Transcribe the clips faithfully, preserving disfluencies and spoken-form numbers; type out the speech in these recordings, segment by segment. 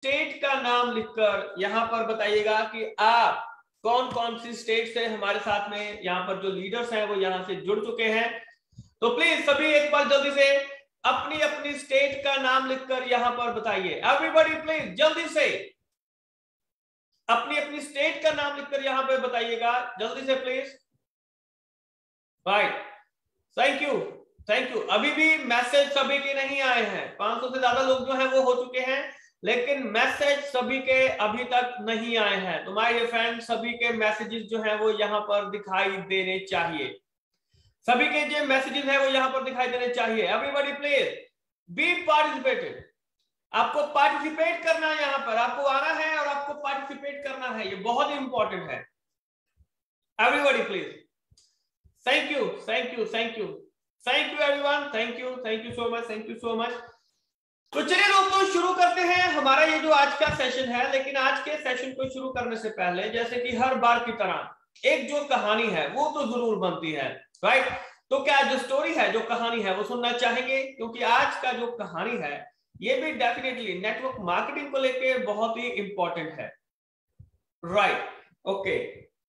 State का नाम लिखकर यहाँ पर बताइएगा कि आप कौन कौन सी स्टेट से हमारे साथ में यहाँ पर जो लीडर्स हैं वो यहाँ से जुड़ चुके हैं। तो प्लीज सभी एक बार जल्दी से अपनी अपनी स्टेट का नाम लिखकर यहाँ पर बताइए। एवरीबॉडी प्लीज जल्दी से अपनी अपनी स्टेट का नाम लिखकर यहाँ पे बताइएगा, जल्दी से please. Right, thank you thank you. अभी भी मैसेज सभी के नहीं आए हैं, पांच सौ से ज्यादा लोग जो हैं वो हो चुके हैं, लेकिन मैसेज सभी के अभी तक नहीं आए हैं। तो माय डियर फ्रेंड, सभी के मैसेजेस जो हैं वो यहाँ पर दिखाई देने चाहिए, सभी के जो मैसेजेस हैं वो यहाँ पर दिखाई देने चाहिए। एवरीबॉडी प्लीज बी पार्टिसिपेटेड, आपको पार्टिसिपेट करना है, यहाँ पर आपको आना है और आपको पार्टिसिपेट करना है, ये बहुत ही इंपॉर्टेंट है। Everybody please, thank you thank you thank you thank you everyone, thank you thank you so much thank you so much. तो चलिए दोस्तों शुरू करते हैं हमारा ये जो आज का सेशन है। लेकिन आज के सेशन को शुरू करने से पहले, जैसे कि हर बार की तरह, एक जो कहानी है वो तो जरूर बनती है, राइट। तो क्या जो स्टोरी है, जो कहानी है वो सुनना चाहेंगे? क्योंकि आज का जो कहानी है ये भी डेफिनेटली नेटवर्क मार्केटिंग को लेके बहुत ही इंपॉर्टेंट है, right. Okay,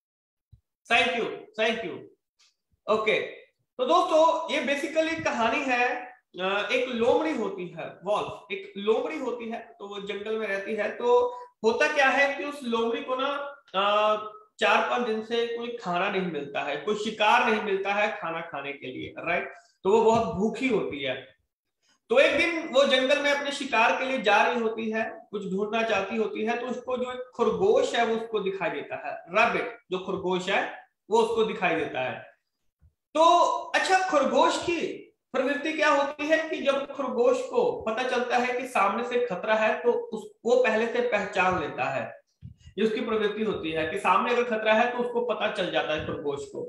thank you thank you. Okay, तो दोस्तों ये बेसिकली कहानी है, एक लोमड़ी होती है, वॉल्फ एक लोमड़ी होती है, तो वो जंगल में रहती है। तो होता क्या है कि उस लोमड़ी को ना चार पांच दिन से कोई खाना नहीं मिलता है, कोई शिकार नहीं मिलता है खाना खाने के लिए, राइट। तो वो बहुत भूखी होती है। तो एक दिन वो जंगल में अपने शिकार के लिए जा रही होती है, कुछ ढूंढना चाहती होती है। तो उसको जो एक खरगोश है वो उसको दिखाई देता है, रैबिट जो खरगोश है वो उसको दिखाई देता है। तो अच्छा, खरगोश की प्रवृत्ति क्या होती है कि जब खरगोश को पता चलता है कि सामने से खतरा है तो उस वो पहले से पहचान लेता है। ये उसकी प्रवृत्ति होती है कि सामने अगर खतरा है तो उसको पता चल जाता है खरगोश को।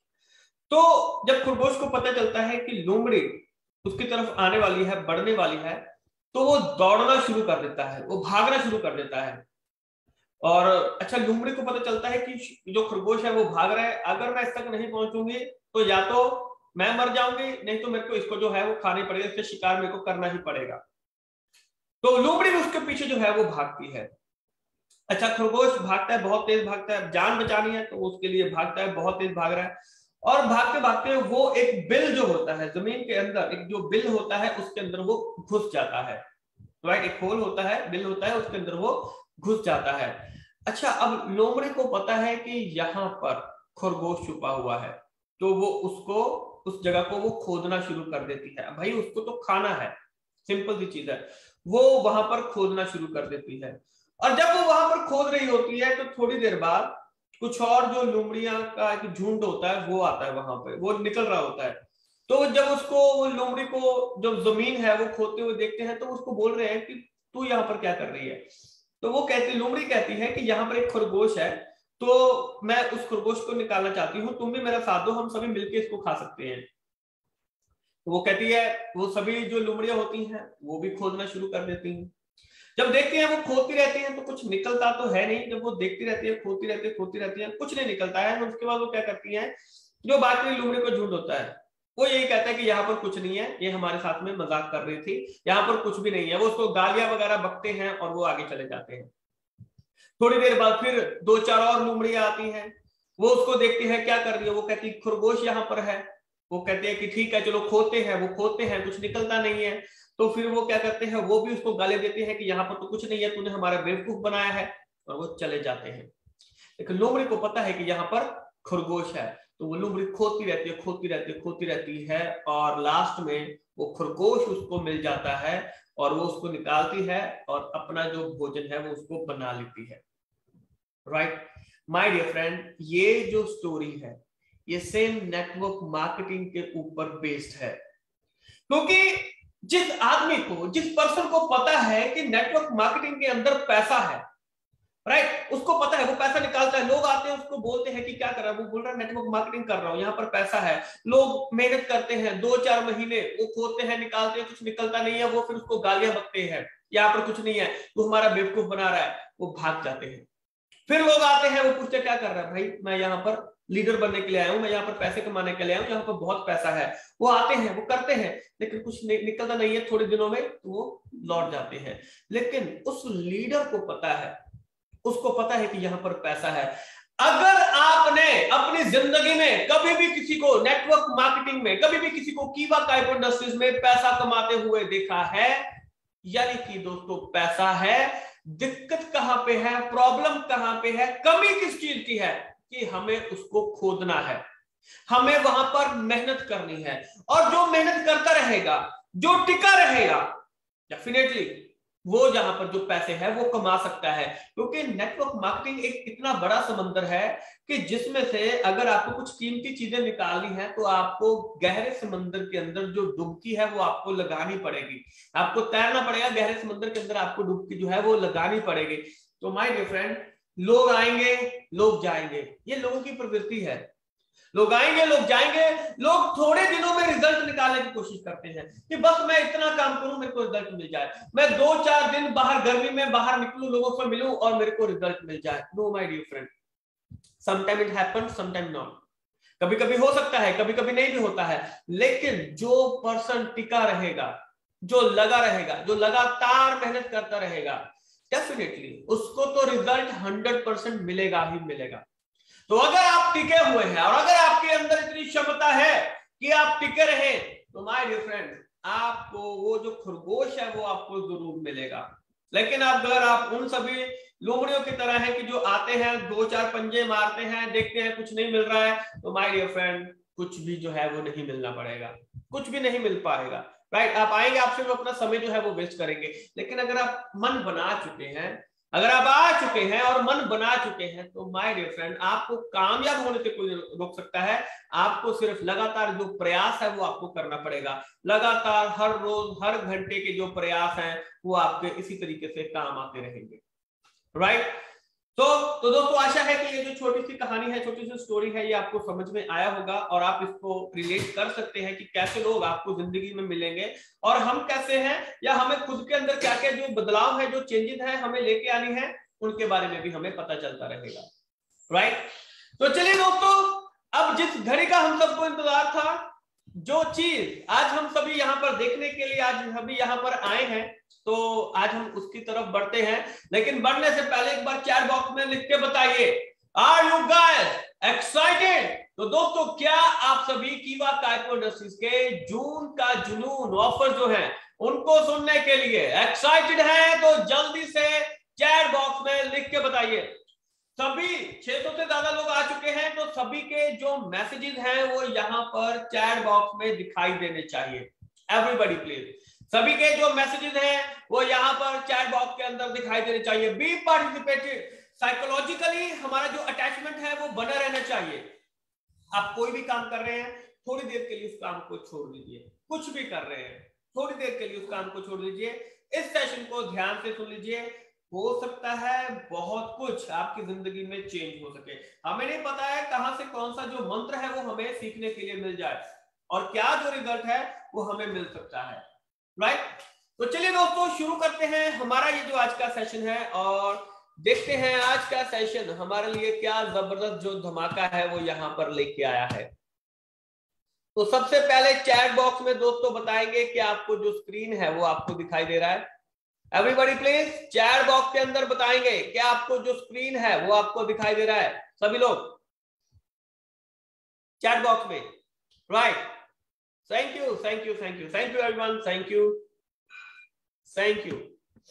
तो जब खरगोश को पता चलता है कि लोमड़ी उसकी तरफ आने वाली है, बढ़ने वाली है, तो वो दौड़ना शुरू कर देता है, वो भागना शुरू कर देता है। और अच्छा, लोमड़ी को पता चलता है कि जो खरगोश है वो भाग रहा है, अगर मैं इस तक नहीं पहुंचूंगी तो या तो मैं मर जाऊंगी, नहीं तो मेरे को इसको जो है वो खानी पड़ेगी, इससे शिकार मेरे को करना ही पड़ेगा। तो लोमड़ी भी उसके पीछे जो है वो भागती है। अच्छा, खरगोश भागता है, बहुत तेज भागता है, जान बचानी है तो उसके लिए भागता है, बहुत तेज भाग रहा है। और भागते भागते वो एक बिल जो होता है जमीन के अंदर, एक जो बिल होता है उसके अंदर वो घुस जाता है, राइट। एक होल होता है, बिल होता है, उसके अंदर वो घुस जाता है। अच्छा, अब लोमड़ी को पता है कि यहाँ पर खरगोश छुपा हुआ है, तो वो उसको उस जगह को वो खोदना शुरू कर देती है। भाई उसको तो खाना है, सिंपल सी चीज है। वो वहां पर खोदना शुरू कर देती है। और जब वो वहां पर खोद रही होती है तो थोड़ी देर बाद कुछ और जो लोमड़ियां का एक झुंड होता है वो आता है वहां पे, वो निकल रहा होता है। तो जब उसको वो लोमड़ी को जब जमीन है वो खोदते हुए देखते हैं तो उसको बोल रहे हैं कि तू यहाँ पर क्या कर रही है। तो वो कहती, लोमड़ी कहती है कि यहाँ पर एक खरगोश है, तो मैं उस खरगोश को निकालना चाहती हूँ, तुम भी मेरा साथ दो, हम सभी मिलकर इसको खा सकते हैं। तो वो कहती है, वो सभी जो लोमड़ियां होती हैं वो भी खोदना शुरू कर देती हैं। जब देखती हैं वो खोदती रहती हैं तो कुछ निकलता तो है नहीं। जब वो देखती रहती है, खोदती रहती है खोदती रहती है कुछ नहीं निकलता है। तो उसके बाद वो क्या करती हैं, जो बाकी लोमड़ी का झुंड होता है वो यही कहता है कि यहाँ पर कुछ नहीं है, ये हमारे साथ में मजाक कर रही थी, यहाँ पर कुछ भी नहीं है। वो उसको गालियां वगैरह बकते हैं और वो आगे चले जाते हैं। थोड़ी देर बाद फिर दो चार और लोमड़ियां आती हैं, वो उसको देखती है क्या कर रही है। वो कहती है खरगोश यहाँ पर है। वो कहते हैं कि ठीक है चलो खोदते हैं। वो खोदते हैं, कुछ निकलता नहीं है। तो फिर वो क्या करते हैं, वो भी उसको गाली देते हैं कि यहाँ पर तो कुछ नहीं है, तूने हमारा बेवकूफ बनाया है, और वो चले जाते हैं। लेकिन लोमड़ी को पता है कि यहाँ पर खरगोश है, तो वो लोमड़ी खोदती रहती है खोदती रहती है खोदती रहती है और लास्ट में वो खरगोश उसको मिल जाता है और वो उसको निकालती है और अपना जो भोजन है वो उसको बना लेती है, राइट। माय डियर फ्रेंड, ये जो स्टोरी है ये सेम नेटवर्क मार्केटिंग के ऊपर बेस्ड है। क्योंकि जिस आदमी को, जिस पर्सन को पता है कि नेटवर्क मार्केटिंग के अंदर पैसा है, राइट, उसको पता है, वो पैसा निकालता है। लोग आते हैं उसको बोलते हैं कि क्या कर रहा है, वो बोल रहा है नेटवर्क मार्केटिंग कर रहा हूं, यहाँ पर पैसा है। लोग मेहनत करते हैं, दो चार महीने वो खोदते हैं, निकालते हैं, कुछ निकलता नहीं है। वो फिर उसको गालियां बकते हैं, यहाँ पर कुछ नहीं है, वो हमारा बेवकूफ बना रहा है, वो भाग जाते हैं। फिर लोग आते हैं, वो पूछते क्या कर रहा है भाई, मैं यहाँ पर लीडर बनने के लिए आया हूँ, मैं यहाँ पर पैसे कमाने के लिए आया हूँ, यहाँ पर बहुत पैसा है। वो आते हैं, वो करते हैं, लेकिन कुछ निकलता नहीं है, थोड़े दिनों में तो वो लौट जाते हैं। लेकिन उस लीडर को पता है, उसको पता है कि यहाँ पर पैसा है। अगर आपने अपनी जिंदगी में कभी भी किसी को नेटवर्क मार्केटिंग में, कभी भी किसी को कीवा काइपो इंडस्ट्रीज में पैसा कमाते हुए देखा है, यानी कि दोस्तों पैसा है। दिक्कत कहां पे है, प्रॉब्लम कहां पे है, कमी किस चीज की है, कि हमें उसको खोदना है, हमें वहां पर मेहनत करनी है। और जो मेहनत करता रहेगा, जो टिका रहेगा, डेफिनेटली वो जहां पर जो पैसे है वो कमा सकता है। क्योंकि नेटवर्क मार्केटिंग एक इतना बड़ा समंदर है कि जिसमें से अगर आपको कुछ कीमती चीजें निकालनी है तो आपको गहरे समंदर के अंदर जो डुबकी है वो आपको लगानी पड़ेगी, आपको तैरना पड़ेगा गहरे समंदर के अंदर, आपको डुबकी जो है वो लगानी पड़ेगी। तो माय डियर फ्रेंड, लोग आएंगे, लोग जाएंगे, ये लोगों की प्रवृत्ति है। लोग आएंगे, लोग जाएंगे, लोग थोड़े दिनों में रिजल्ट निकालने की कोशिश करते हैं कि बस मैं इतना काम करूं, मेरे को रिजल्ट मिल जाए, मैं दो चार दिन बाहर गर्मी में बाहर निकलूं, लोगों से मिलूं और मेरे को रिजल्ट मिल जाए। No my dear friend, sometime it happens, sometime not. कभी कभी हो सकता है, कभी कभी नहीं भी होता है, लेकिन जो पर्सन टिका रहेगा, जो लगा रहेगा, जो लगातार मेहनत करता रहेगा, डेफिनेटली उसको तो रिजल्ट हंड्रेड परसेंट मिलेगा ही मिलेगा। तो अगर आप टिके हुए हैं और अगर आपके अंदर इतनी क्षमता है कि आप टिके रहे, तो माय डियर फ्रेंड, आपको वो जो खरगोश है वो आपको जरूर मिलेगा। लेकिन अगर आप उन सभी लोमड़ियों की तरह हैं कि जो आते हैं, दो चार पंजे मारते हैं, देखते हैं कुछ नहीं मिल रहा है, तो माय डियर फ्रेंड कुछ भी जो है वो नहीं मिलना पड़ेगा, कुछ भी नहीं मिल पाएगा। राइट, आप आएंगे, आपसे वो अपना समय जो है वो वेस्ट करेंगे। लेकिन अगर आप मन बना चुके हैं, अगर आप आ चुके हैं और मन बना चुके हैं, तो माय डियर फ्रेंड आपको कामयाब होने से कोई रोक सकता है। आपको सिर्फ लगातार जो प्रयास है वो आपको करना पड़ेगा। लगातार हर रोज हर घंटे के जो प्रयास हैं वो आपके इसी तरीके से काम आते रहेंगे। राइट, तो तो दोस्तों आशा है कि ये जो छोटी सी कहानी है, छोटी सी स्टोरी है, ये आपको समझ में आया होगा और आप इसको रिलेट कर सकते हैं कि कैसे लोग आपको जिंदगी में मिलेंगे और हम कैसे हैं, या हमें खुद के अंदर क्या क्या जो बदलाव है, जो चेंजेस है हमें लेके आनी है, उनके बारे में भी हमें पता चलता रहेगा। राइट, तो चलिए दोस्तों, अब जिस घड़ी का हम सबको इंतजार था, जो चीज आज हम सभी यहाँ पर देखने के लिए आज सभी यहाँ पर आए हैं, तो आज हम उसकी तरफ बढ़ते हैं। लेकिन बढ़ने से पहले एक बार चैट बॉक्स में लिख के बताइए, आर यू गाइस एक्साइटेड? तो दोस्तों, क्या आप सभी कीवा काइपो इंडस्ट्रीज के जून का जुनून ऑफर जो है उनको सुनने के लिए एक्साइटेड हैं? तो जल्दी से चैट बॉक्स में लिख के बताइए। सभी छह सौ से ज्यादा लोग आ चुके हैं, तो सभी के जो मैसेजेस हैं वो यहाँ पर चैट बॉक्स में दिखाई देने चाहिए। एवरीबॉडी प्लीज, सभी के जो मैसेजेस हैं वो यहाँ पर चैट बॉक्स के अंदर दिखाई देने चाहिए। बी पार्टिसिपेटेड, साइकोलॉजिकली हमारा जो अटैचमेंट है वो बना रहना चाहिए। आप कोई भी काम कर रहे हैं, थोड़ी देर के लिए उस काम को छोड़ दीजिए। कुछ भी कर रहे हैं, थोड़ी देर के लिए उस काम को छोड़ दीजिए। इस सेशन को ध्यान से सुन लीजिए, हो सकता है बहुत कुछ आपकी जिंदगी में चेंज हो सके। हमें नहीं पता है कहां से कौन सा जो मंत्र है वो हमें सीखने के लिए मिल जाए और क्या जो रिजल्ट है वो हमें मिल सकता है। राइट, तो चलिए दोस्तों शुरू करते हैं हमारा ये जो आज का सेशन है और देखते हैं आज का सेशन हमारे लिए क्या जबरदस्त जो धमाका है वो यहाँ पर लेके आया है। तो सबसे पहले चैट बॉक्स में दोस्तों बताएंगे कि आपको जो स्क्रीन है वो आपको दिखाई दे रहा है। एवरीबॉडी प्लीज चैट बॉक्स के अंदर बताएंगे कि आपको जो स्क्रीन है वो आपको दिखाई दे रहा है। सभी लोग चैट बॉक्स में। Right, thank you thank you thank you thank you everyone, thank you thank you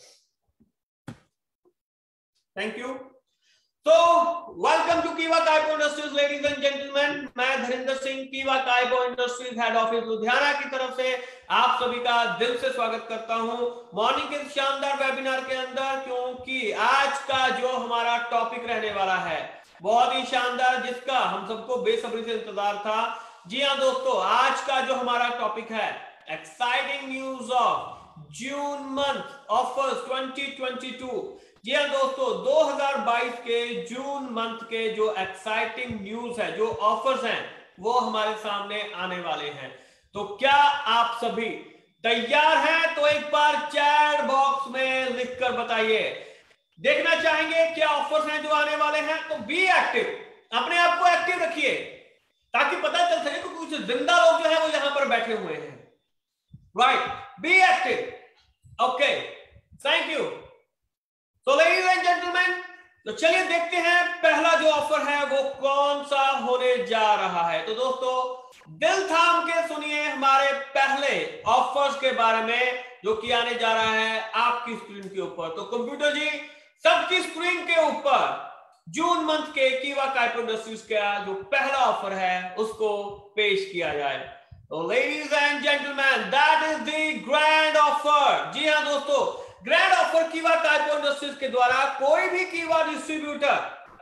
thank you. तो welcome to Kiva Kaipo industries ladies and gentleman. मैं Dharinder Singh, Kiva Kaipo industries head office Ludhiana की तरफ से आप सभी का दिल से स्वागत करता हूं मॉर्निंग के शानदार वेबिनार के अंदर, क्योंकि आज का जो हमारा टॉपिक रहने वाला है बहुत ही शानदार, जिसका हम सबको बेसब्री से इंतजार था। जी हाँ दोस्तों, आज का जो हमारा टॉपिक है exciting news of June month offers twenty twenty two. जी हाँ दोस्तों, दो हज़ार बाईस के जून मंथ के जो एक्साइटिंग न्यूज है, जो ऑफर्स हैं, वो हमारे सामने आने वाले हैं। तो क्या आप सभी तैयार हैं? तो एक बार चैट बॉक्स में लिखकर बताइए, देखना चाहेंगे क्या ऑफर्स हैं जो आने वाले हैं, तो बी एक्टिव, अपने आप को एक्टिव रखिए ताकि पता चल सके कि कुछ जिंदा लोग जो है वो यहां पर बैठे हुए हैं। Right, be active. Okay, thank you. तो लेडीज एंड जेंटलमैन, तो चलिए देखते हैं पहला जो ऑफर है वो कौन सा होने जा रहा है। तो दोस्तों दिल थाम के सुनिए हमारे पहले ऑफर्स के बारे में जो कि आने जा रहा है आपकी स्क्रीन के ऊपर। तो कंप्यूटर जी सबकी स्क्रीन के ऊपर जून मंथ के कीवा काइपो इंडस्ट्रीज का जो पहला ऑफर है उसको पेश किया जाए। तो ladies and gentleman, that is the grand offer. जी हाँ दोस्तों, ग्रैंड ऑफर कीवा काइपो इंडस्ट्रीज के द्वारा कोई भी कीवा डिस्ट्रीब्यूटर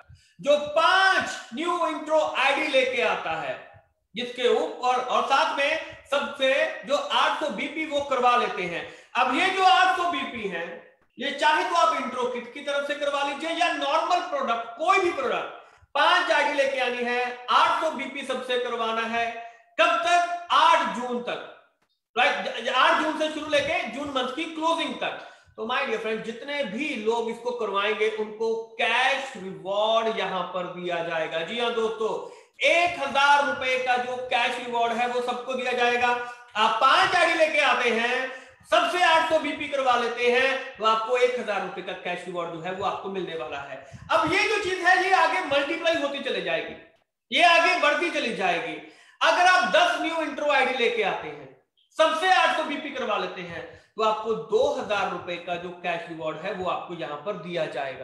जो पांच न्यू इंट्रो आईडी लेके आता है, जिसके ऊपर और साथ में सबसे जो आठ सौ बीपी वो करवा लेते हैं। अब ये जो आठ सौ बीपी है, ये चाहे तो आप इंट्रो किट की तरफ से करवा लीजिए या नॉर्मल प्रोडक्ट, कोई भी प्रोडक्ट, पांच आईडी लेके आनी है, आठ सौ बीपी सबसे करवाना है। कब तक? आठ जून तक। राइट, आठ जून से शुरू लेके जून मंथ की क्लोजिंग तक। तो माय डियर फ्रेंड, जितने भी लोग इसको करवाएंगे उनको कैश रिवॉर्ड यहां पर दिया जाएगा। जी हाँ दोस्तों, एक हजार रुपए का जो कैश रिवॉर्ड है वो सबको दिया जाएगा। आप पांच आईडी लेके आते हैं, सबसे आठ सौ बीपी करवा लेते हैं, तो आपको एक हजार रुपए का कैश रिवॉर्ड जो है वो आपको मिलने वाला है। अब ये जो चीज है ये आगे मल्टीप्लाई होती चली जाएगी, ये आगे बढ़ती चली जाएगी। अगर आप दस न्यू इंट्रो आईडी लेके आते हैं, सबसे आठ सौ बीपी करवा लेते हैं, तो आपको दो हजार रुपए का जो कैश रिवॉर्ड है वो आपको यहां पर दिया जाएगा।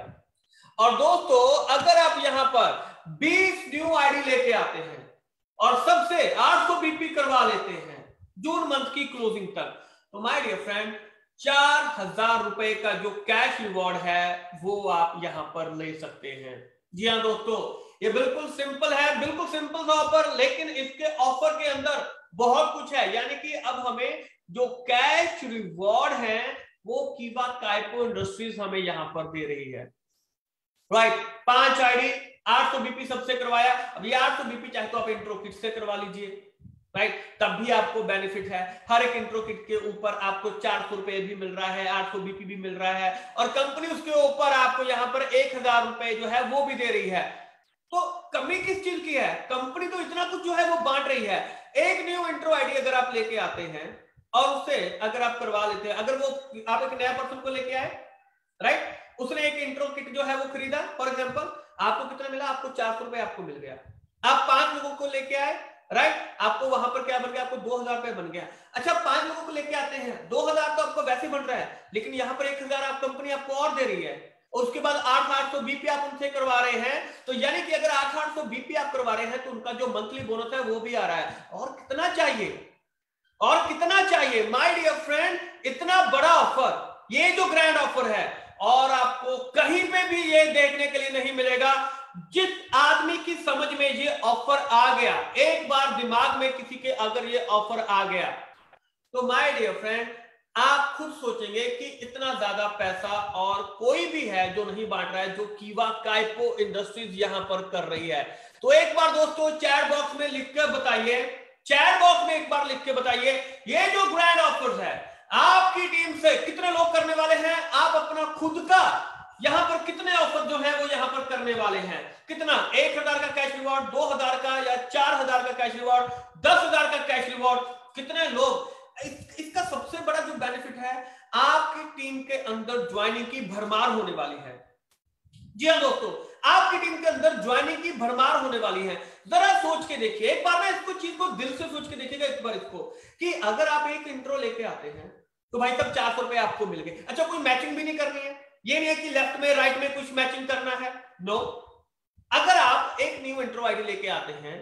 और दोस्तों अगर आप यहां पर बीस न्यू आईडी लेके आते हैं और सबसे आठ सौ बीपी करवा लेते हैं जून मंथ की क्लोजिंग तक, तो माय डियर फ्रेंड चार हजार रुपए का जो कैश रिवॉर्ड है वो आप यहां पर ले सकते हैं। जी हाँ दोस्तों, ये बिल्कुल सिंपल है, बिल्कुल सिंपल सा ऑफर, लेकिन इसके ऑफर के अंदर बहुत कुछ है। यानी कि अब हमें जो कैश रिवॉर्ड है वो कीवा काइपो इंडस्ट्रीज हमें यहां पर दे रही है। राइट, पांच आईडी, आठ सौ बीपी सबसे करवाया। अब ये आठ सौ बीपी चाहे तो आप इंट्रो किट से करवा लीजिए, राइट, तब भी आपको बेनिफिट है। हर एक इंट्रो किट के ऊपर आपको चार सौ रुपए भी मिल रहा है, आठ सौ बीपी भी मिल रहा है, और कंपनी उसके ऊपर आपको यहां पर एक हजार रुपए जो है वो भी दे रही है। तो कमी किस चीज की है? कंपनी तो इतना कुछ जो है वो बांट रही है। एक न्यू इंट्रो आईडी अगर आप लेके आते हैं और उससे अगर आप करवा लेते हैं, अगर वो आप एक नया पर्सन को लेके आए, राइट, उसने एक इंट्रो किट जो है वो खरीदा, फॉर एग्जांपल आपको कितना मिला? आपको चार सौ रुपए आपको मिल गया। आप पांच लोगों को लेके आए, राइट, आपको वहां पर क्या बन गया? आपको दो हजार रुपए बन गया। अच्छा, पांच लोगों को लेके आते हैं, दो हजार तो आपको वैसे बन रहा है, लेकिन यहां पर एक हजार आप कंपनी आपको और दे रही है, और उसके बाद आठ आठ सौ बीपी आप उनसे करवा रहे हैं। तो यानी कि अगर आठ आठ सौ बीपी आप करवा रहे हैं तो उनका जो मंथली बोनस है वो भी आ रहा है। और कितना चाहिए? और कितना चाहिए माय डियर फ्रेंड? इतना बड़ा ऑफर, ये जो ग्रैंड ऑफर है, और आपको कहीं पे भी ये देखने के लिए नहीं मिलेगा। जिस आदमी की समझ में ये ऑफर आ गया, एक बार दिमाग में किसी के अगर ये ऑफर आ गया, तो माय डियर फ्रेंड आप खुद सोचेंगे कि इतना ज्यादा पैसा और कोई भी है जो नहीं बांट रहा है, जो कीवा काइपो इंडस्ट्रीज यहां पर कर रही है। तो एक बार दोस्तों चैट बॉक्स में लिख कर बताइए, चैट बॉक्स में एक बार लिख के बताइए, ये जो ग्रैंड ऑफर्स है आपकी टीम से कितने लोग करने वाले हैं? आप अपना खुद का यहां पर कितने ऑफर जो है वो यहां पर करने वाले हैं? कितना? एक हजार का कैश रिवॉर्ड, दो हजार का, या चार हजार का कैश रिवॉर्ड, दस हजार का कैश रिवॉर्ड? कितने लोग? इस, इसका सबसे बड़ा जो बेनिफिट है, आपकी टीम के अंदर ज्वाइनिंग की भरमार होने वाली है। जी हाँ दोस्तों, आपकी टीम के अंदर ज्वाइनिंग की भरमार होने वाली है। जरा सोच के देखिए एक बार ना, इसको चीज को दिल से सोच के देखिएगा एक बार इसको, कि अगर आप एक इंट्रो लेके आते हैं तो भाई तब चार सौ रुपए आपको मिल गए। अच्छा, कोई मैचिंग भी नहीं करनी है, ये नहीं है कि लेफ्ट में राइट में कुछ मैचिंग करना है, नो। अगर आप एक न्यू इंट्रो आईडी लेके आते हैं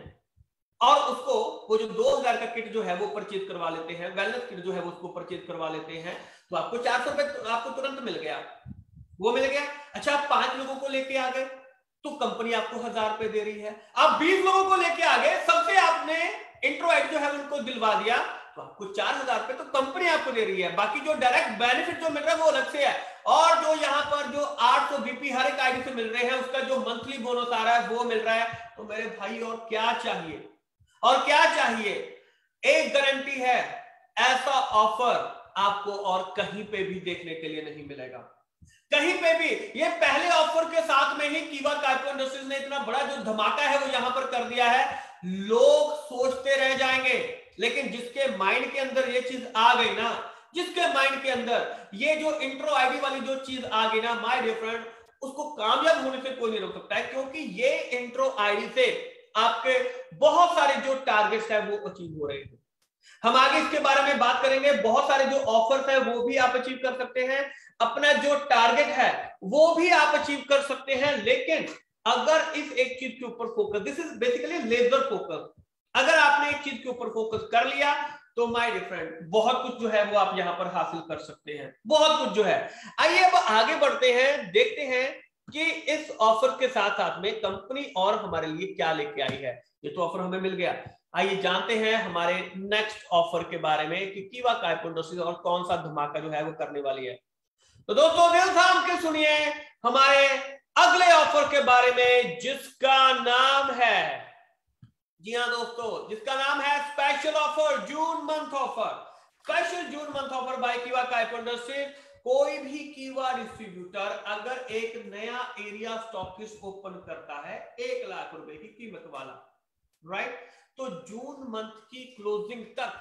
और उसको वो जो दो हजार का किट जो है वो परचेज करवा लेते हैं, वेलनेस किट जो है वो उसको परचेज करवा लेते हैं, तो आपको चार सौ रुपए आपको तुरंत मिल गया, वो मिल गया। अच्छा, आप पांच लोगों को लेके आ गए तो कंपनी आपको हजार रुपए दे रही है। आप बीस लोगों को लेके आ गए, सबसे आपने इंट्रो आईडी जो है उनको दिलवा दिया, तो आपको चार हजार रुपए तो कंपनी आपको दे रही है। बाकी जो डायरेक्ट बेनिफिट जो मिल रहा है वो अलग से है, और जो यहाँ पर जो आठ सौ बीपी हर एक आईडी से मिल रहे हैं, उसका जो मंथली बोनस आ रहा है वो मिल रहा है। तो मेरे भाई और क्या चाहिए? और क्या चाहिए? एक गारंटी है, ऐसा ऑफर आपको और कहीं पे भी देखने के लिए नहीं मिलेगा। कहीं पे भी। ये पहले ऑफर के साथ में ही कीवा काइपो इंडस्ट्रीज ने इतना बड़ा जो धमाका है वो यहां पर कर दिया है। लोग सोचते रह जाएंगे, लेकिन जिसके माइंड के अंदर ये चीज आ गई ना, जिसके माइंड के अंदर ये जो इंट्रो आईडी वाली जो चीज आ गई ना माय डियर फ्रेंड, उसको कामयाब होने से कोई नहीं रोक सकता है, क्योंकि ये इंट्रो आईडी से आपके बहुत सारे जो टारगेट्स है वो अचीव हो रहे हैं। हम आगे इसके बारे में बात करेंगे। बहुत सारे जो ऑफर्स है वो भी आप अचीव कर सकते हैं, अपना जो टारगेट है वो भी आप अचीव कर सकते हैं, लेकिन अगर इस एक चीज के ऊपर focus, this is basically laser focus, अगर आपने एक चीज के ऊपर फोकस कर लिया तो माय डियर फ्रेंड बहुत कुछ जो है वो आप यहां पर हासिल कर सकते हैं, बहुत कुछ जो है। आइए अब आगे बढ़ते हैं, देखते हैं कि इस ऑफर के साथ साथ में कंपनी और हमारे लिए क्या लेके आई है। ये तो ऑफर हमें मिल गया, आइए जानते हैं हमारे नेक्स्ट ऑफर के बारे में कि कीवा काइपो इंडस्ट्रीज और कौन सा धमाका जो है वो करने वाली है। तो दोस्तों दिल थाम के सुनिए हमारे अगले ऑफर के बारे में, जिसका नाम है, जी हाँ दोस्तों, जिसका नाम है special offer June month offer. Special June month offer by Kiva Kaipo industries. कोई भी कीवा डिस्ट्रीब्यूटर अगर एक नया एरिया स्टॉकिस्ट ओपन करता है एक लाख रुपए की कीमत वाला, राइट, तो जून मंथ की क्लोजिंग तक,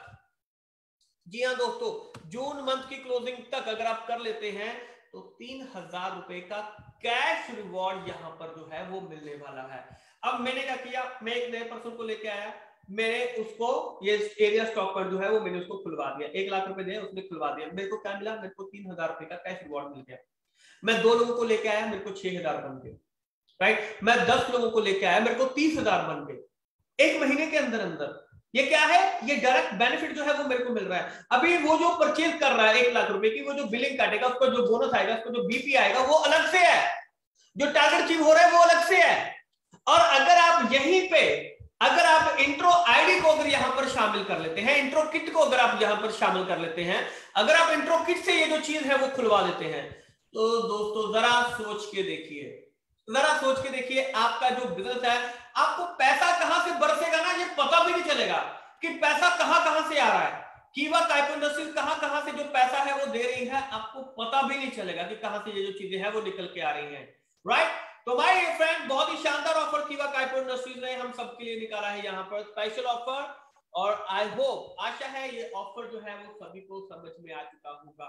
जी हाँ दोस्तों, जून मंथ की क्लोजिंग तक अगर आप कर लेते हैं तो तीन हजार रुपए का कैश रिवॉर्ड यहां पर जो है वो मिलने वाला है। अब मैंने क्या किया, मैं एक नए पर्सन को लेके आया, मैंने उसको ये एरिया स्टॉक पर जो है वो मैंने उसको खुलवा दिया, एक लाख रुपए दिए, उसने खुलवा दिया, मेरे को क्या मिला, मेरे को तीन हजार रुपए का कैश रिवॉर्ड मिल गया। मैं दो लोगों को लेके आया, मेरे को छह हजार बन गए, राइट। मैं दस लोगों को लेके आया, मेरे को तीस हजार बन गए एक महीने के अंदर अंदर। ये क्या है, ये डायरेक्ट बेनिफिट जो है वो मेरे को मिल रहा है। अभी वो जो परचेज कर रहा है एक लाख रुपए की, वो जो बिलिंग काटेगा, उसको जो बोनस आएगा, उसको जो बीपी आएगा वो अलग से है, जो टारगेट अचीव हो रहा है वो अलग से है। और अगर आप यहीं पे अगर आप इंट्रो आईडी को अगर यहां पर शामिल कर लेते हैं, इंट्रो किट को अगर आप यहां पर शामिल कर लेते हैं, अगर आप इंट्रो किट से ये जो चीज है वो खुलवा देते हैं, तो दोस्तों जरा सोच के देखिए, जरा सोच के देखिए, आपका जो बिजनेस है, आपको पैसा कहां से बरसेगा ना ये पता भी नहीं चलेगा कि पैसा कहां कहां से आ रहा है। कीवा काइपो इंडस्ट्रीज कहां कहां से जो पैसा है वो दे रही है, आपको पता भी नहीं चलेगा कि कहां से ये जो चीजें हैं वो निकल के आ रही हैं, राइट। तो माय फ्रेंड बहुत ही शानदार ऑफर कीवा काइपो इंडस्ट्रीज ने हम सबके लिए निकाला है यहाँ पर, स्पेशल ऑफर। और आई होप, आशा है ये ऑफर जो है वो सभी को समझ में आ चुका होगा।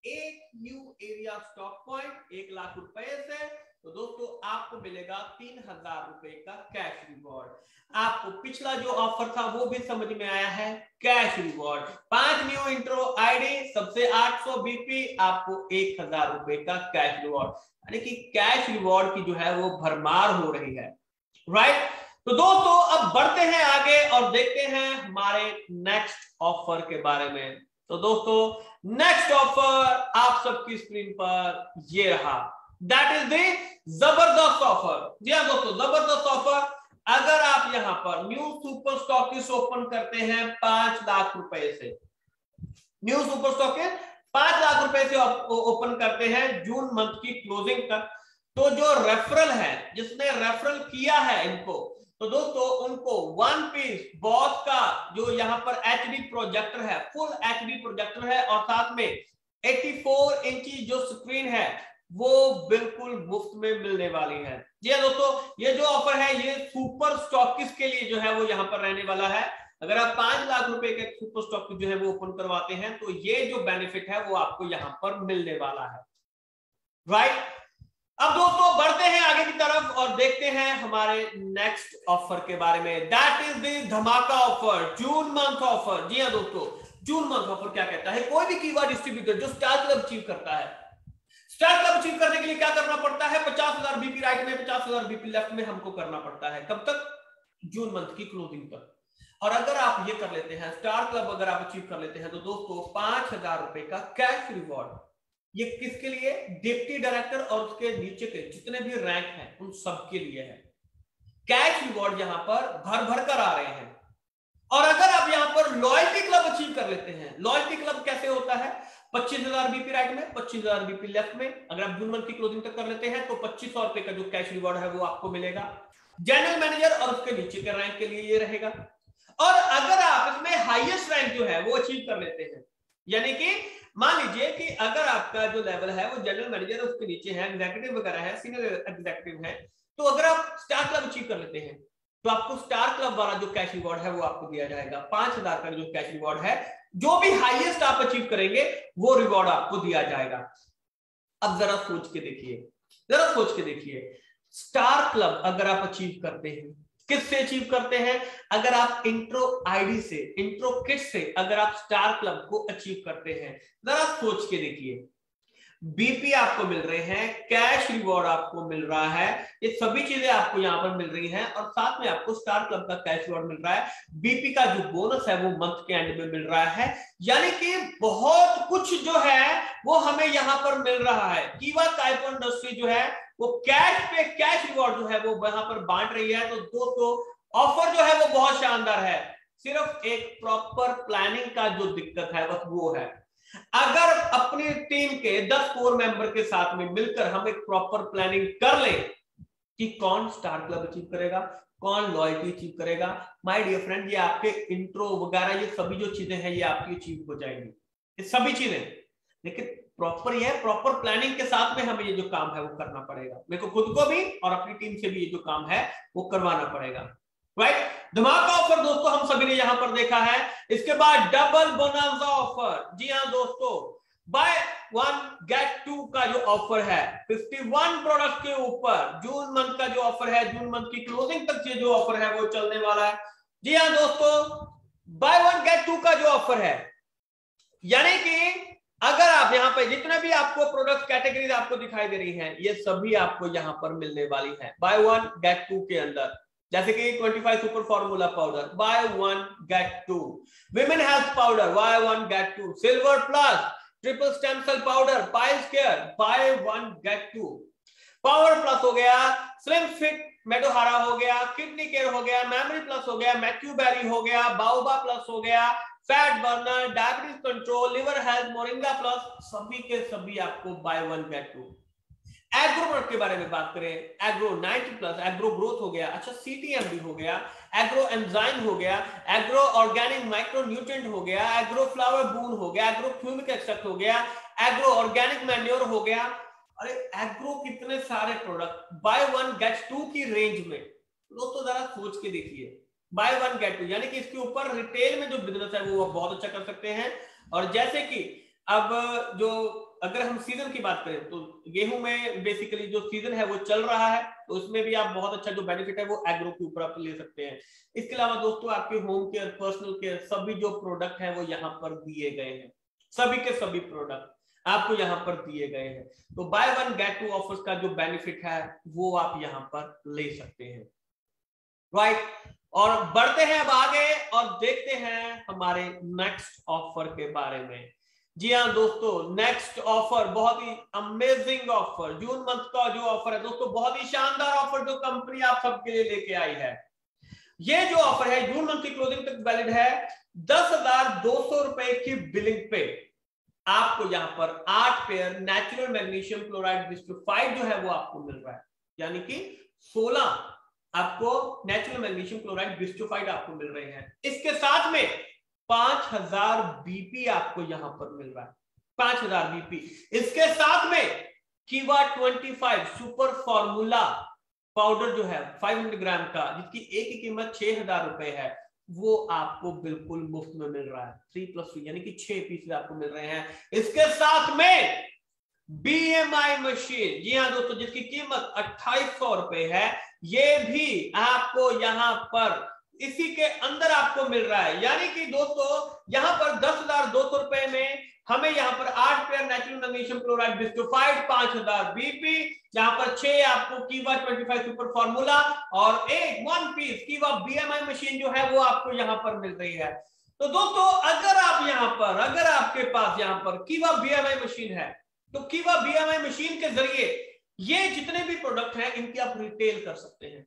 एक न्यू एरिया स्टॉक पॉइंट एक लाख रुपए से, तो दोस्तों आपको मिलेगा तीन हजार रुपए का कैश रिवॉर्ड। आपको पिछला जो ऑफर था वो भी समझ में आया है, कैश रिवॉर्ड, पांच न्यू इंट्रो आईडी, सबसे आठ सौ बीपी, आपको एक हजार रुपए का कैश रिवॉर्ड, यानी कि कैश रिवॉर्ड की जो है वो भरमार हो रही है, राइट। तो दोस्तों अब बढ़ते हैं आगे और देखते हैं हमारे नेक्स्ट ऑफर के बारे में। तो दोस्तों नेक्स्ट ऑफर आप सबकी स्क्रीन पर ये रहा, दैट इज द जबरदस्त ऑफर। जी हाँ दोस्तों, जबरदस्त ऑफर। अगर आप यहां पर न्यू सुपर स्टॉकिस्ट ओपन करते हैं पांच लाख रुपए से, न्यू सुपर स्टॉकिस्ट पांच लाख रुपए से ओपन करते हैं जून मंथ की क्लोजिंग तक, तो जो रेफरल है, जिसने रेफरल किया है इनको, तो दोस्तों उनको वन पीस बॉस का जो यहाँ पर एचडी प्रोजेक्टर है, फुल एचडी प्रोजेक्टर है, और साथ में चौरासी इंची जो स्क्रीन है वो बिल्कुल मुफ्त में मिलने वाली है। जी दोस्तों, ये जो ऑफर है ये सुपर स्टॉकिस्ट के लिए जो है वो यहाँ पर रहने वाला है। अगर आप पांच लाख रुपए के सुपर स्टॉक जो है वो ओपन करवाते हैं तो ये जो बेनिफिट है वो आपको यहां पर मिलने वाला है, राइट। अब दोस्तों बढ़ते हैं आगे की तरफ और देखते हैं हमारे नेक्स्ट ऑफर के बारे में, दैट इज द धमाका ऑफर, जून मंथ ऑफर। जी हाँ दोस्तों, जून मंथ ऑफर क्या कहता है, कोई भी कीवा डिस्ट्रीब्यूटर जो स्टार क्लब अचीव करता है, स्टार क्लब अचीव करने के लिए क्या करना पड़ता है, पचास हजार बीपी राइट में, पचास हजार बीपी लेफ्ट में हमको करना पड़ता है। कब तक, जून मंथ की क्लोजिंग तक। और अगर आप ये कर लेते हैं, स्टार क्लब अगर आप अचीव कर लेते हैं, तो दोस्तों पांच हजार रुपए का कैश रिवॉर्ड, ये किसके लिए, डिप्टी डायरेक्टर और उसके नीचे के जितने भी रैंक हैं उन सबके लिए है। कैश रिवॉर्ड यहां पर भर भर कर आ रहे हैं। और अगर आप यहां पर लॉयल्टी क्लब अचीव कर लेते हैं, लॉयल्टी क्लब कैसे होता है, पच्चीस हजार बीपी राइट में, पच्चीस हजार बीपी लेफ्ट में, अगर आप जून मंथ की क्लोजिंग तक कर लेते हैं तो पच्चीस सौ रुपए का जो कैश रिवॉर्ड है वो आपको मिलेगा। जनरल मैनेजर और उसके नीचे के रैंक के लिए ये रहेगा। और अगर आप इसमें हाईएस्ट रैंक जो है वो अचीव कर लेते हैं, यानी कि मान लीजिए कि अगर आपका जो लेवल है वो जनरल मैनेजर उसके नीचे है, एग्जीक्यूटिव वगैरह है, सीनियर एग्जीक्यूटिव है, तो अगर आप स्टार क्लब अचीव कर लेते हैं तो आपको स्टार क्लब वाला जो कैश रिवॉर्ड है वो आपको दिया जाएगा। पांच हजार का जो कैश रिवॉर्ड है, जो भी हाईएस्ट आप अचीव करेंगे वो रिवॉर्ड आपको दिया जाएगा। अब जरा सोच के देखिए, जरा सोच के देखिए, स्टार क्लब अगर आप अचीव करते हैं, किससे अचीव करते हैं? अगर आप इंट्रो आईडी से, इंट्रो किट से अगर आप स्टार क्लब को अचीव करते हैं, जरा सोच के देखिए, बीपी आपको मिल रहे हैं, कैश रिवॉर्ड आपको मिल रहा है, ये सभी चीजें आपको यहां पर मिल रही हैं, और साथ में आपको स्टार क्लब का कैश रिवॉर्ड मिल रहा है, बीपी का जो बोनस है वो मंथ के एंड में मिल रहा है, यानी कि बहुत कुछ जो है वो हमें यहां पर मिल रहा है। कीवा काइपो इंडस्ट्री जो है वो कैश पे कैश रिवॉर्ड जो है वो वहां पर बांट रही है। तो दोस्तों ऑफर जो है वो बहुत शानदार है, सिर्फ एक प्रॉपर प्लानिंग का जो दिक्कत है बस वो है। अगर अपनी टीम के दस कोर मेंबर के साथ में मिलकर हम एक प्रॉपर प्लानिंग कर ले कि कौन स्टार क्लब अचीव करेगा, कौन लॉयल्टी अचीव करेगा, माय डियर फ्रेंड, ये आपके इंट्रो वगैरह ये सभी जो चीजें हैं ये आपकी अचीव हो जाएंगी, ये सभी चीजें। लेकिन प्रॉपर ये प्रॉपर प्लानिंग के साथ में हमें ये जो काम है वो करना पड़ेगा, मेरे को खुद को भी और अपनी टीम से भी ये जो काम है वो करवाना पड़ेगा, राइट। धमाका ऑफर दोस्तों हम सभी ने यहां पर देखा है। इसके बाद डबल बोनांजा ऑफर, जी हां दोस्तों, बाय वन गेट टू का जो ऑफर है इक्यावन प्रोडक्ट के ऊपर, जून मंथ का जो ऑफर है, जून मंथ की क्लोजिंग तक ये जो ऑफर है वो चलने वाला है। जी हां दोस्तों, बाय वन गेट टू का जो ऑफर है, यानी कि अगर आप यहां पे जितने भी आपको प्रोडक्ट कैटेगरीज आपको दिखाई दे रही हैं ये सभी आपको यहां पर मिलने वाली है बाय वन गेट टू के अंदर। जैसे कि पच्चीस super formula powder buy one get two, women health powder buy one get two, silver plus triple stem cell powder piles care buy one get two, power plus हो गया, slim fit मेडोहारा हो गया, kidney care हो गया, memory plus हो गया, मैक्यूबेरी हो गया, बाओबा प्लस हो गया, fat burner, diabetes control, liver health, moringa plus, सभी के सभी आपको buy one get two. Agro product के बारे में बात करें, agro ninety plus, agro growth हो गया, अच्छा सीटीएमडी हो गया, एग्रो एंजाइम हो गया, एग्रो ऑर्गेनिक माइक्रो न्यूट्रिएंट हो गया, एग्रो फ्लावर बून हो गया, एग्रो फ्यूमिक एक्सट्रैक्ट हो गया, एग्रो ऑर्गेनिक मैन्योर हो गया। अरे एग्रो कितने सारे product buy one get two की रेंज में, दोस्तों जरा सोच के देखिए, बाय वन गेट टू, यानी कि इसके ऊपर रिटेल में जो बिजनेस है वो बहुत अच्छा कर सकते हैं। और जैसे कि अब जो अगर हम सीजन की बात करें तो गेहूं में बेसिकली जो सीजन है वो चल रहा है, तो उसमें भी आप बहुत अच्छा जो बेनिफिट है वो एग्रो के ऊपर आप ले सकते हैं। इसके अलावा दोस्तों आपके होम केयर, पर्सनल केयर, सभी जो प्रोडक्ट है वो यहाँ पर दिए गए हैं, सभी के सभी प्रोडक्ट आपको यहाँ पर दिए गए हैं। तो buy one get two offers का जो बेनिफिट है वो आप यहाँ पर ले सकते हैं, राइट। और बढ़ते हैं अब आगे और देखते हैं हमारे नेक्स्ट ऑफर के बारे में। जी हाँ दोस्तों, नेक्स्ट ऑफर बहुत ही अमेजिंग ऑफर, जून मंथ का जो ऑफर है दोस्तों, बहुत ही शानदार ऑफर जो कंपनी आप सबके लिए लेके आई है। ये जो ऑफर है जून मंथ की क्लोजिंग तक वैलिड है। दस हजार दो सौ रुपए की बिलिंग पे आपको यहाँ पर आठ pair natural magnesium chloride bischofite जो है वो आपको मिल रहा है, यानी कि सोलह आपको नेचुरल मैग्नीशियम क्लोराइड बिस्टोफाइड आपको मिल रहे हैं। इसके साथ में पांच हजार बीपी आपको यहां पर मिल रहा है, पांच हजार बीपी। इसके साथ में कीवा पच्चीस सुपर फॉर्मूला पाउडर जो है पाँच सौ ग्राम का, जिसकी एक की कीमत छह हजार रुपए है, वो आपको बिल्कुल मुफ्त में मिल रहा है। थ्री प्लस थ्री यानी कि छह पीस आपको मिल रहे हैं। इसके साथ में बीएमआई मशीन, जी हाँ दोस्तों, जिसकी कीमत अट्ठाईस सौ रुपए है, ये भी आपको यहां पर इसी के अंदर आपको मिल रहा है। यानी कि दोस्तों यहां पर दस हजार दो सौ रुपए में हमें यहां पर आठ pair natural magnesium chloride bischofite, पांच हजार बीपी, यहां पर छह आपको कीवा पच्चीस सुपर फॉर्मूला और एक one piece Kiva BMI machine जो है वो आपको यहां पर मिल रही है। तो दोस्तों अगर आप यहां पर अगर आपके पास यहां पर कीवा बीएमआई मशीन है तो कीवा बीएमआई मशीन के जरिए ये जितने भी प्रोडक्ट हैं इनकी आप रिटेल कर सकते हैं।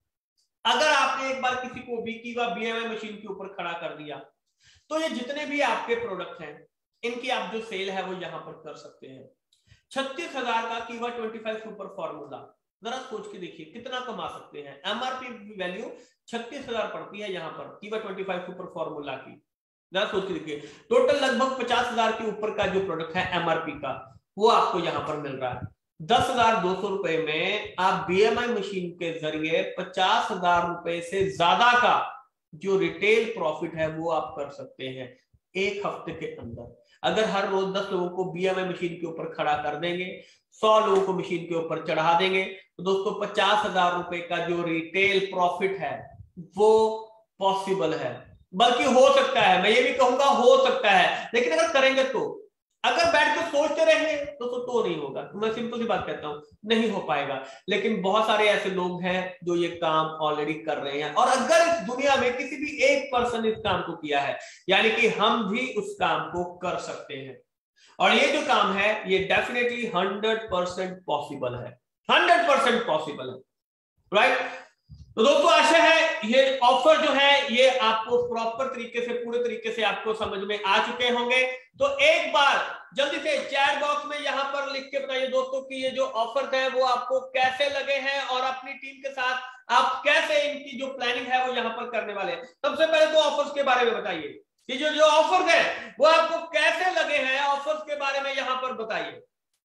अगर आपने एक बार किसी को भी कीवा बीएमआई मशीन के ऊपर खड़ा कर दिया तो ये जितने भी आपके प्रोडक्ट हैं इनकी आप जो सेल है वो यहां पर कर सकते हैं। छत्तीस हजार का कीवा पच्चीस सुपर फॉर्मूला, जरा सोच के देखिए कितना कमा सकते हैं। एमआरपी वैल्यू छत्तीस हजार पड़ती है यहां पर कीवा पच्चीस सुपर फॉर्मूला की, जरा सोच के देखिए, टोटल लगभग पचास हजार के ऊपर का जो प्रोडक्ट है एमआरपी का, वो आपको यहां पर मिल रहा है। दस हजार दो सौ रुपए में आप बीएमआई मशीन के जरिए पचास हजार रुपए से ज्यादा का जो रिटेल प्रॉफिट है वो आप कर सकते हैं एक हफ्ते के अंदर। अगर हर रोज दस लोगों को बीएमआई मशीन के ऊपर खड़ा कर देंगे, सौ लोगों को मशीन के ऊपर चढ़ा देंगे, तो दोस्तों पचास हजार रुपए का जो रिटेल प्रॉफिट है वो पॉसिबल है। बल्कि हो सकता है, मैं ये भी कहूंगा हो सकता है, लेकिन अगर करेंगे तो। अगर बैठ के सोचते रहेंगे तो तो, तो नहीं होगा। मैं सिंपल सी बात कहता हूं, नहीं हो पाएगा। लेकिन बहुत सारे ऐसे लोग हैं जो ये काम ऑलरेडी कर रहे हैं, और अगर इस दुनिया में किसी भी एक पर्सन इस काम को किया है, यानी कि हम भी उस काम को कर सकते हैं। और ये जो काम है ये डेफिनेटली हंड्रेड परसेंट पॉसिबल है, हंड्रेड परसेंट पॉसिबल है, राइट। तो दोस्तों आशा है ये ऑफर जो है ये आपको प्रॉपर तरीके से, पूरे तरीके से आपको समझ में आ चुके होंगे। तो एक बार जल्दी से चैट बॉक्स में यहां पर लिख के बताइए दोस्तों कि ये जो ऑफर है वो आपको कैसे लगे हैं, और अपनी टीम के साथ आप कैसे इनकी जो प्लानिंग है वो यहां पर करने वाले हैं। सबसे पहले तो ऑफर्स के बारे में बताइए कि जो जो ऑफर्स है वो आपको कैसे लगे हैं, ऑफर्स के बारे में यहां पर बताइए।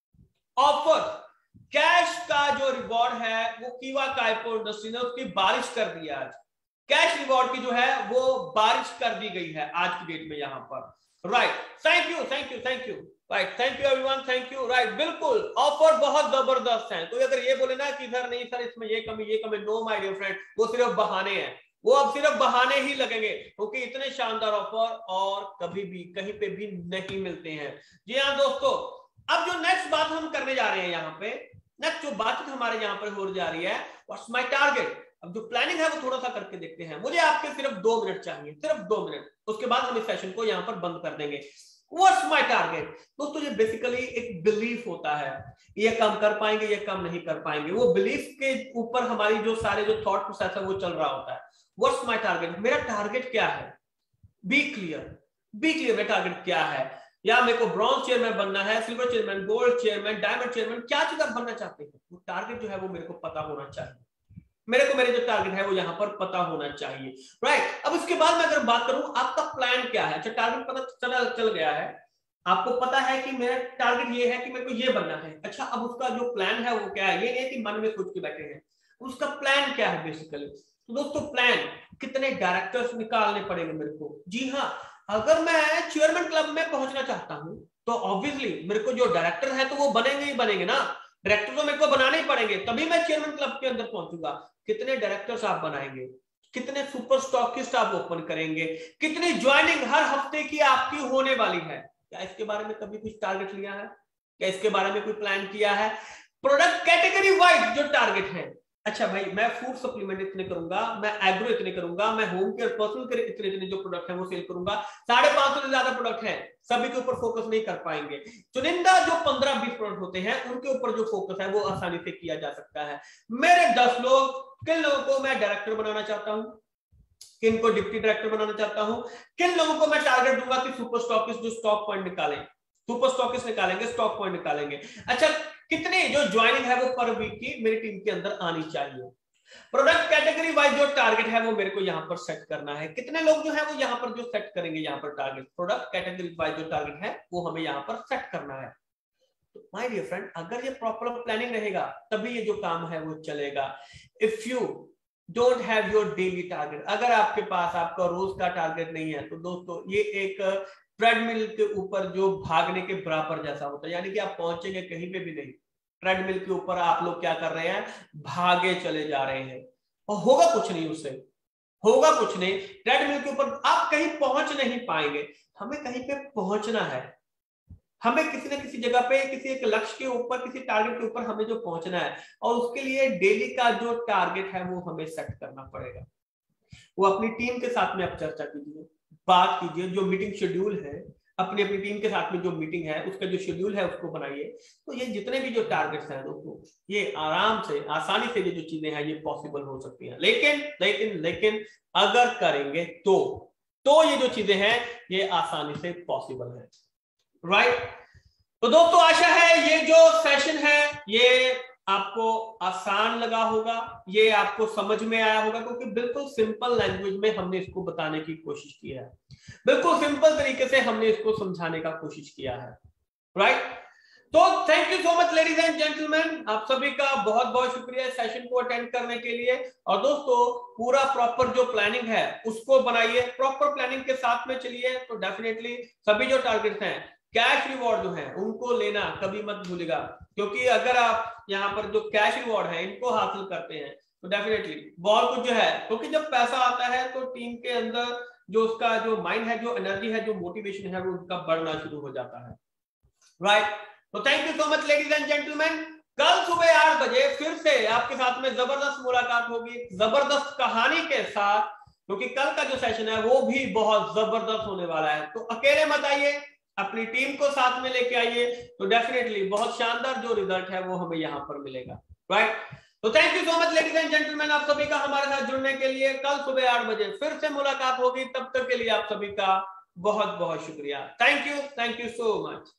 ऑफर कैश का जो रिवॉर्ड है वो कीवा काइपो इंडस्ट्री ने उसकी बारिश कर दी है। आज कैश रिवॉर्ड की जो है वो बारिश कर दी गई है आज की डेट में यहां पर, right. Thank you thank you thank you right, thank you everyone, thank you, right. बिल्कुल ऑफर बहुत जबरदस्त है। तो अगर ये बोले ना कि सर नहीं सर इसमें ये कमी ये कमी, नो माय डियर फ्रेंड, वो सिर्फ बहाने हैं, वो अब सिर्फ बहाने ही लगेंगे, क्योंकि इतने शानदार ऑफर और कभी भी कहीं पे भी नहीं मिलते हैं। जी हाँ दोस्तों, अब जो नेक्स्ट बात हम करने जा रहे हैं यहाँ पे, नेक्स्ट जो बात हमारे यहाँ पर हो जा रही है, व्हाट्स माय टारगेट। अब जो प्लानिंग है वो थोड़ा सा करके देखते हैं। मुझे आपके सिर्फ दो मिनट चाहिए, सिर्फ दो मिनट, उसके बाद हम इस सेशन को यहाँ पर बंद कर देंगे। व्हाट्स माय टारगेट दोस्तों, ये बेसिकली एक बिलीफ होता है, ये काम कर पाएंगे ये काम नहीं कर पाएंगे, वो बिलीफ के ऊपर हमारी जो सारे जो थॉट प्रोसेस है वो चल रहा होता है। व्हाट्स माय टारगेट, मेरा टारगेट क्या है, बी क्लियर, बी क्लियर मेरा टारगेट क्या है। या मेरे को ब्रॉन्ज चेयरमैन बनना है, silver chairman, gold chairman, diamond chairman, क्या चीज आप बनना चाहते हैं, वो टारगेट जो है वो मेरे को पता होना चाहिए। मेरे को मेरे जो टारगेट है वो यहाँ पर पता होना चाहिए, राइट। अब इसके बाद मैं अगर बात करूं आपका प्लान क्या है। अच्छा, टारगेट पता चला चल गया है, आपको पता है कि मेरा टारगेट ये है कि मेरे को ये बनना है। अच्छा, अब उसका जो प्लान है वो क्या है, ये नहीं कि मन में सोच के बैठे हैं, उसका प्लान क्या है बेसिकली। तो दोस्तों प्लान, कितने डायरेक्टर्स निकालने पड़ेंगे मेरे को। जी हाँ, अगर मैं चेयरमैन क्लब में पहुंचना चाहता हूं तो ऑब्वियसली मेरे को जो डायरेक्टर है तो वो बनेंगे ही बनेंगे ना, डायरेक्टर तो मेरे को बनाने ही पड़ेंगे, तभी मैं चेयरमैन क्लब के अंदर पहुंचूंगा। कितने डायरेक्टर्स आप बनाएंगे, कितने सुपर स्टॉकिस्ट आप ओपन करेंगे, कितनी ज्वाइनिंग हर हफ्ते की आपकी होने वाली है, क्या इसके बारे में कभी कुछ टारगेट लिया है, क्या इसके बारे में कोई प्लान किया है। प्रोडक्ट कैटेगरी वाइज जो टारगेट है, अच्छा भाई मैं फूड सप्लीमेंट इतने करूंगा, मैं एग्रो इतने करूंगा, मैं होम केयर पर्सनल केयर इतने इतने जो प्रोडक्ट है वो सेल करूंगा। साढ़े पांच सौ से ज्यादा प्रोडक्ट है, सभी के ऊपर फोकस नहीं कर पाएंगे। चुनिंदा जो पंद्रह बीस प्रोडक्ट होते हैं उनके ऊपर जो फोकस है वो आसानी से किया जा सकता है। मेरे दस लोग, किन लोगों को मैं डायरेक्टर बनाना चाहता हूं, किन को डिप्टी डायरेक्टर बनाना चाहता हूं, किन लोगों को मैं टारगेट दूंगा कि सुपर स्टॉकिस्ट जो स्टॉक पॉइंट निकालें, सुपर स्टॉकिस्ट निकालेंगे, स्टॉक पॉइंट निकालेंगे। अच्छा, कितनी जो ज्वाइनिंग है वो पर वीक की मेरी टीम के अंदर आनी चाहिए। प्रोडक्ट कैटेगरी वाइज जो टारगेट है वो मेरे को यहां पर सेट करना है। कितने लोग जो है वो यहां पर जो सेट करेंगे यहाँ पर टारगेट, प्रोडक्ट कैटेगरी वाइज जो टारगेट है वो हमें यहाँ पर सेट करना है। तो माय डियर फ्रेंड, अगर ये प्रॉपर प्लानिंग रहेगा तभी ये जो काम है वो चलेगा। If you don't have your daily target, अगर आपके पास आपका रोज का टारगेट नहीं है तो दोस्तों ये एक ट्रेडमिल के ऊपर जो भागने के बराबर जैसा होता है, यानी कि आप पहुंचेंगे कहीं पे भी नहीं। ट्रेडमिल के ऊपर आप लोग क्या कर रहे हैं, भागे चले जा रहे हैं, और होगा कुछ नहीं, उससे होगा कुछ नहीं। ट्रेडमिल के ऊपर आप कहीं पहुंच नहीं पाएंगे। हमें कहीं पे पहुंचना है, हमें किसी न किसी जगह पे किसी एक लक्ष्य के ऊपर, किसी टारगेट के ऊपर हमें जो पहुंचना है, और उसके लिए डेली का जो टारगेट है वो हमें सेट करना पड़ेगा। वो अपनी टीम के साथ में आप चर्चा कीजिए, बात कीजिए, जो मीटिंग शेड्यूल है अपनी अपनी टीम के साथ में जो मीटिंग है उसका जो शेड्यूल है उसको बनाइए। तो ये जितने भी जो टारगेट्स हैं दोस्तों, ये आराम से आसानी से ये जो चीजें हैं ये पॉसिबल हो सकती हैं। लेकिन लेकिन लेकिन अगर करेंगे तो तो ये जो चीजें हैं ये आसानी से पॉसिबल है, राइट। तो दोस्तों आशा है ये जो सेशन है ये आपको आसान लगा होगा, ये आपको समझ में आया होगा, क्योंकि बिल्कुल सिंपल लैंग्वेज में हमने इसको बताने की कोशिश की है, बिल्कुल सिंपल तरीके से हमने इसको समझाने का कोशिश किया है, राइट। तो thank you so much ladies and gentleman, आप सभी का बहुत बहुत शुक्रिया इस सेशन को अटेंड करने के लिए। और दोस्तों पूरा प्रॉपर जो प्लानिंग है उसको बनाइए, प्रॉपर प्लानिंग के साथ में चलिए, तो डेफिनेटली सभी जो टारगेट्स हैं, कैश रिवॉर्ड जो है उनको लेना कभी मत भूलिएगा, क्योंकि अगर आप यहाँ पर जो कैश रिवॉर्ड है इनको हासिल करते हैं तो डेफिनेटली बहुत कुछ जो है, क्योंकि जब पैसा आता है तो टीम के अंदर जो उसका जो माइंड है, जो एनर्जी है, जो मोटिवेशन है, वो उनका बढ़ना शुरू हो जाता है, राइट। तो thank you so much ladies and gentleman, कल सुबह आठ बजे फिर से आपके साथ में जबरदस्त मुलाकात होगी, जबरदस्त कहानी के साथ, क्योंकि कल का जो सेशन है वो भी बहुत जबरदस्त होने वाला है। तो अकेले मत आइए, अपनी टीम को साथ में लेके आइए, तो डेफिनेटली बहुत शानदार जो रिजल्ट है वो हमें यहाँ पर मिलेगा, राइट। तो thank you so much ladies and gentleman, आप सभी का हमारे साथ जुड़ने के लिए। कल सुबह आठ बजे फिर से मुलाकात होगी, तब तक के लिए आप सभी का बहुत बहुत शुक्रिया। Thank you, thank you so much.